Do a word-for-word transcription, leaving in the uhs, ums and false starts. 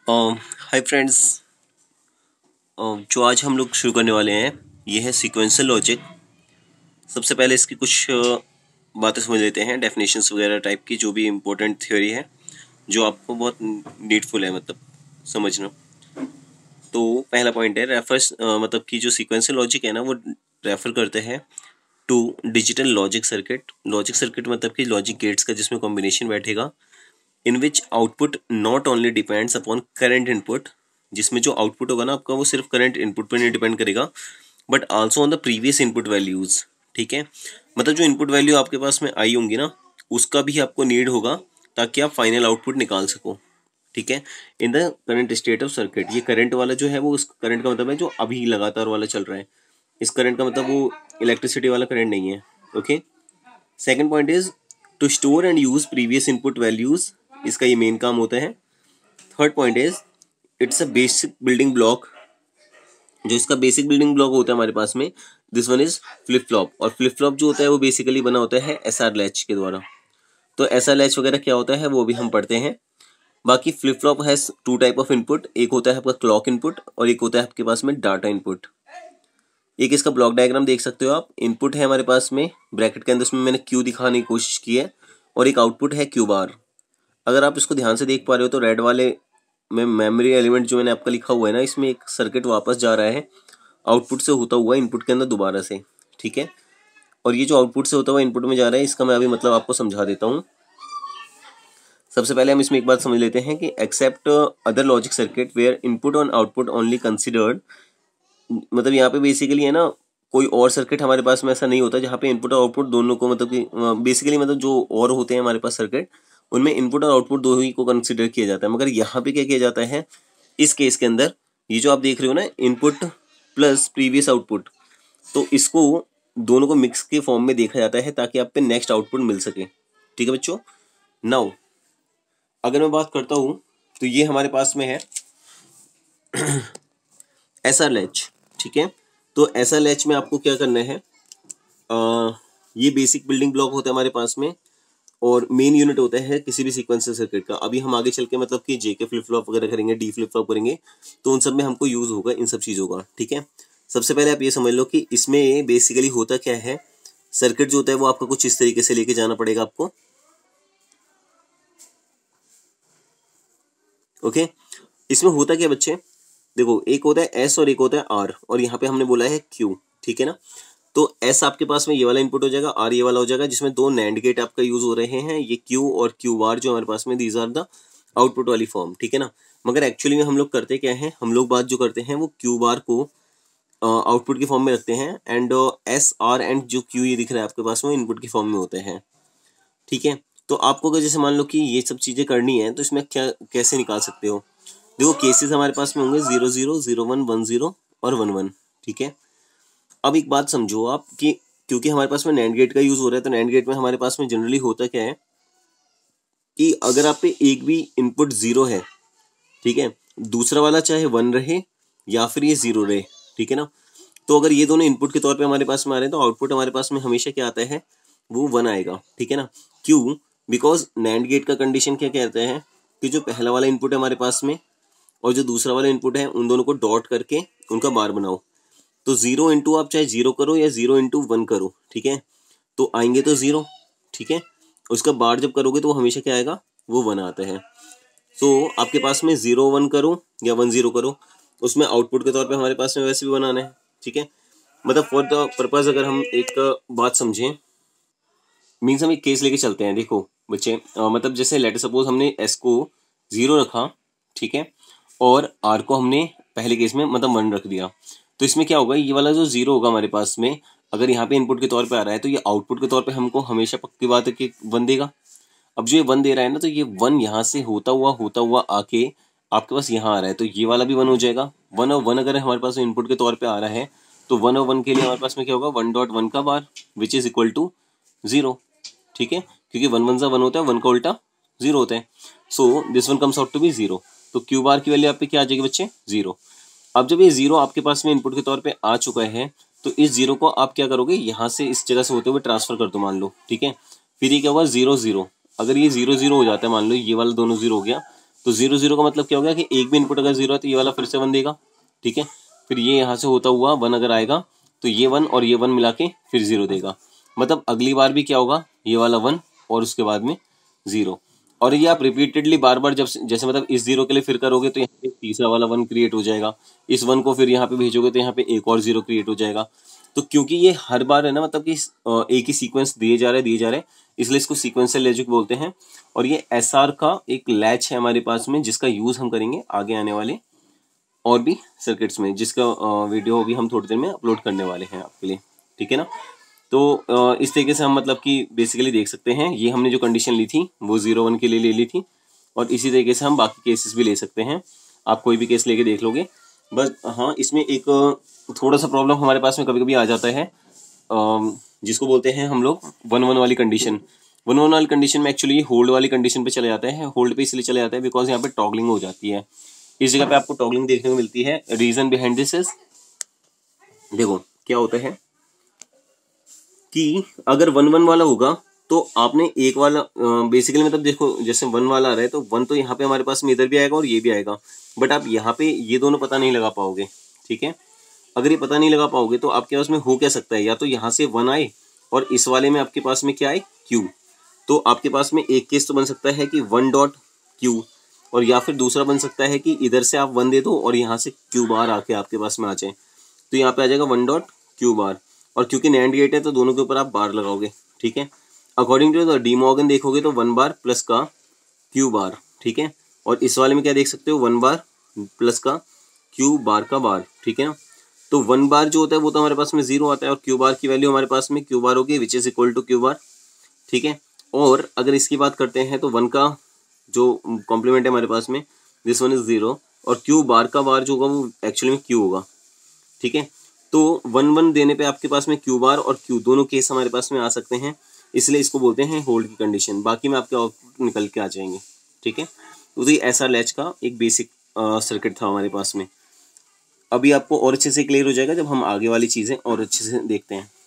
Hi friends, जो आज हम लोग शुरू करने वाले हैं ये है सीक्वेंशियल लॉजिक। सबसे पहले इसकी कुछ अ, बातें समझ लेते हैं, डेफिनेशंस वगैरह टाइप की, जो भी इम्पोर्टेंट थ्योरी है जो आपको बहुत नीडफुल है मतलब समझना। तो पहला पॉइंट है रेफर्स, मतलब कि जो सीक्वेंशियल लॉजिक है ना वो रेफर करते हैं to digital logic circuit. Logic circuit मतलब कि लॉजिक गेट्स का जिसमें कॉम्बिनेशन बैठेगा, in which output not only depends upon current input, जिसमें जो आउटपुट होगा ना आपका वो सिर्फ करंट इनपुट पर नहीं डिपेंड करेगा, but also on the previous input values. ठीक है, मतलब जो इनपुट वैल्यू आपके पास में आई होंगी ना उसका भी आपको नीड होगा ताकि आप फाइनल आउटपुट निकाल सको। ठीक है, in the current state of circuit, ये करंट वाला जो है वो उस करंट का मतलब है जो अभी लगातार वाला चल रहा है। इस करंट का मतलब वो इलेक्ट्रिसिटी वाला करंट नहीं है। Okay, second point is to store and use previous input values, इसका ये मेन काम होता है। Third point is it's a basic building block, जो इसका बेसिक बिल्डिंग ब्लॉक होता है हमारे पास में, this one is flip flop. और फ्लिप फ्लॉप जो होता है वो बेसिकली बना होता है एस आर लैच के द्वारा। तो एस आर लैच वगैरह क्या होता है वो भी हम पढ़ते हैं। बाकी flip flop has two type of input, एक होता है आपका क्लॉक इनपुट और एक होता है आपके पास में डाटा इनपुट। एक इसका ब्लॉक डायग्राम देख सकते हो आप, इनपुट है हमारे पास में ब्रैकेट के अंदर, उसमें मैंने क्यू दिखाने की कोशिश की है, और एक आउटपुट है क्यू बार। अगर आप इसको ध्यान से देख पा रहे हो तो रेड वाले में मेमोरी एलिमेंट जो मैंने आपका लिखा हुआ है ना, इसमें एक सर्किट वापस जा रहा है आउटपुट से होता हुआ इनपुट के अंदर दोबारा से। ठीक है, और ये जो आउटपुट से होता हुआ इनपुट में जा रहा है इसका मैं अभी मतलब आपको समझा देता हूँ। सबसे पहले हम इसमें एक बात समझ लेते हैं कि except other logic circuit where input और आउटपुट ओनली कंसिडर्ड, मतलब यहाँ पे बेसिकली है ना कोई और सर्किट हमारे पास में ऐसा नहीं होता जहाँ पे इनपुट और आउटपुट दोनों को, मतलब कि बेसिकली मतलब जो और होते हैं हमारे पास सर्किट उनमें इनपुट और आउटपुट दो ही को कंसिडर किया जाता है। मगर यहाँ पे क्या किया जाता है इस केस के अंदर, ये जो आप देख रहे हो ना इनपुट प्लस प्रीवियस आउटपुट, तो इसको दोनों को मिक्स के फॉर्म में देखा जाता है ताकि आप पे नेक्स्ट आउटपुट मिल सके। ठीक है बच्चों, नाउ अगर मैं बात करता हूँ तो ये हमारे पास में है एस आर लैच। ठीक है, तो एस आर लैच में आपको क्या करना है, आ, ये बेसिक बिल्डिंग ब्लॉक होता है हमारे पास में और मेन यूनिट होता है किसी भी सीक्वेंशियल सर्किट का। अभी हम आगे चल के मतलब कि जे के फ्लिप फ्लॉप वगैरह करेंगे, डी फ्लिप फ्लॉप करेंगे, तो उन सब में हमको यूज होगा इन सब चीज़ों का। ठीक है, सबसे पहले आप ये समझ लो कि इसमें बेसिकली होता क्या है, सर्किट जो होता है वो आपका कुछ इस तरीके से लेके जाना पड़ेगा आपको। ओके, इसमें होता क्या बच्चे, देखो एक होता है एस और एक होता है आर, और यहाँ पे हमने बोला है क्यू। ठीक है ना, तो एस आपके पास में ये वाला इनपुट हो जाएगा, आर ये वाला हो जाएगा, जिसमें दो नैंड गेट आपका यूज हो रहे हैं, ये क्यू और क्यू बार जो हमारे पास में, दीज आर द आउटपुट वाली फॉर्म। ठीक है ना, मगर एक्चुअली में हम लोग करते क्या है, हम लोग बात जो करते हैं वो क्यू बार को आउटपुट की फॉर्म में रखते हैं, एंड एस आर एंड जो क्यू ये दिख रहा है आपके पास में इनपुट की फॉर्म में होते हैं। ठीक है, तो आपको अगर जैसे मान लो कि ये सब चीज़ें करनी है तो इसमें क्या कैसे निकाल सकते हो, देखो केसेस हमारे पास में होंगे zero zero zero one one zero और वन वन। ठीक है, अब एक बात समझो आप कि क्योंकि हमारे पास में नैंड गेट का यूज हो रहा है, तो नैंड गेट में हमारे पास में जनरली होता क्या है कि अगर आप पे एक भी इनपुट जीरो है, ठीक है, दूसरा वाला चाहे वन रहे या फिर ये जीरो रहे, ठीक है ना, तो अगर ये दोनों इनपुट के तौर पे हमारे पास में आ रहे हैं तो आउटपुट हमारे पास में हमेशा क्या आता है, वो वन आएगा। ठीक है ना, क्यों, बिकॉज नैंड गेट का कंडीशन क्या कहता है कि जो पहला वाला इनपुट है हमारे पास में और जो दूसरा वाला इनपुट है उन दोनों को डॉट करके उनका बार बनाओ, तो जीरो इंटू आप चाहे जीरो करो या जीरो इंटू वन करो, ठीक है, तो आएंगे तो जीरो। ठीक है, उसका बार जब करोगे तो वो हमेशा क्या आएगा, वो वन आता है। सो so, आपके पास में जीरो वन करो या वन जीरो करो, उसमें आउटपुट के तौर पे हमारे पास में वैसे भी वन आना है। ठीक है, मतलब फॉर द पर्पज अगर हम एक बात समझें, मीन्स हम एक केस लेके चलते हैं। देखो बच्चे, अ, मतलब जैसे लेट सपोज हमने एस को जीरो रखा, ठीक है, और आर को हमने पहले केस में मतलब वन रख दिया, तो इसमें क्या होगा, ये वाला जो जीरो होगा हमारे पास में, अगर यहाँ पे इनपुट के तौर पे आ रहा है तो ये आउटपुट के तौर पे हमको हमेशा पक्की बात है कि वन देगा। अब जो ये वन दे रहा है ना, तो ये वन यहाँ से होता हुआ होता हुआ आके आपके पास यहाँ आ रहा है, तो ये वाला भी वन हो जाएगा। वन और वन अगर हमारे पास इनपुट के तौर पे आ रहा है तो वन और वन के लिए हमारे पास में क्या होगा, वन डॉट वन का bar which is equal to zero. ठीक है, क्योंकि वन वन सा वन होता है, वन का उल्टा जीरो होता है, so this one comes out to be zero. तो क्यू बार की वैल्यू आप पे क्या आ जाएगी बच्चे, जीरो। अब जब ये जीरो आपके पास में इनपुट के तौर पे आ चुका है तो इस जीरो को आप क्या करोगे, यहाँ से इस जगह से होते हुए ट्रांसफर कर दो मान लो। ठीक है, फिर ये क्या हुआ, जीरो जीरो, अगर ये जीरो जीरो हो जाता है, मान लो ये वाला दोनों जीरो हो गया, तो जीरो जीरो का मतलब क्या हो गया कि एक भी इनपुट अगर जीरो है तो ये वाला फिर से वन देगा, ठीक है। फिर ये यहाँ से होता हुआ वन अगर आएगा तो ये वन और ये वन मिला के फिर जीरो देगा, मतलब अगली बार भी क्या होगा, ये वाला वन और उसके बाद में जीरो। और ये आप रिपीटेडली बार बार जब जैसे मतलब इस जीरो के लिए फिर करोगे तो यहाँ पे तीसरा वाला वन क्रिएट हो जाएगा, इस वन को फिर यहाँ पे भेजोगे तो यहाँ पे एक और जीरो क्रिएट हो जाएगा। तो क्योंकि ये हर बार है ना, मतलब कि एक ही सीक्वेंस दिए जा रहे दिए जा रहे इसलिए इसको सीक्वेंशियल लॉजिक बोलते हैं। और ये एस आर का एक लैच है हमारे पास में, जिसका यूज हम करेंगे आगे आने वाले और भी सर्किट्स में, जिसका वीडियो भी हम थोड़ी देर में अपलोड करने वाले हैं आपके लिए, ठीक है ना। तो इस तरीके से हम मतलब कि बेसिकली देख सकते हैं, ये हमने जो कंडीशन ली थी वो जीरो वन के लिए ले ली थी, और इसी तरीके से हम बाकी केसेस भी ले सकते हैं। आप कोई भी केस लेके देख लोगे। बस हाँ, इसमें एक थोड़ा सा प्रॉब्लम हमारे पास में कभी कभी आ जाता है, जिसको बोलते हैं हम लोग वन वन वाली कंडीशन। वन वन वाली कंडीशन में एक्चुअली होल्ड वाली कंडीशन पे चले जाते हैं। होल्ड पे इसलिए चले जाता है बिकॉज यहाँ पे टॉगलिंग हो जाती है। इस जगह पे आपको टॉगलिंग देखने को मिलती है। रीजन बिहाइंड दिस इज, देखो क्या होता है कि अगर वन वन वाला होगा तो आपने एक वाला बेसिकली मतलब देखो जैसे वन वाला आ रहा है तो वन तो यहाँ पे हमारे पास में इधर भी आएगा और ये भी आएगा, बट आप यहाँ पे ये दोनों पता नहीं लगा पाओगे, ठीक है। अगर ये पता नहीं लगा पाओगे तो आपके पास में हो क्या सकता है, या तो यहाँ से वन आए और इस वाले में आपके पास में क्या आए, क्यू। तो आपके पास में एक केस तो बन सकता है कि वन डॉट क्यू, और या फिर दूसरा बन सकता है कि इधर से आप वन दे दो और यहाँ से क्यू बार आके आपके पास में आ जाए, तो यहाँ पे आ जाएगा वन डॉट क्यू बार। और क्योंकि नैंड गेट है तो दोनों के ऊपर आप बार लगाओगे, ठीक है। According to the De Morgan देखोगे तो वन बार प्लस का क्यू बार, ठीक है। और इस वाले में क्या देख सकते हो, वन बार प्लस का क्यू बार का बार, ठीक है ना। तो वन बार जो होता है वो तो हमारे पास में जीरो आता है, और क्यू बार की वैल्यू हमारे पास में क्यू बार होगी which is equal to Q bar, ठीक है। और अगर इसकी बात करते हैं तो वन का जो कॉम्प्लीमेंट है हमारे पास में दिस वन इज जीरो, और क्यू बार का बार जो होगा वो एक्चुअली में क्यू होगा, ठीक है। तो वन वन देने पे आपके पास में क्यू बार और क्यू दोनों केस हमारे पास में आ सकते हैं, इसलिए इसको बोलते हैं होल्ड की कंडीशन। बाकी में आपके आउटपुट निकल के आ जाएंगे, ठीक है। तो ये ऐसा लैच का एक बेसिक सर्किट था हमारे पास में। अभी आपको और अच्छे से क्लियर हो जाएगा जब हम आगे वाली चीज़ें और अच्छे से देखते हैं।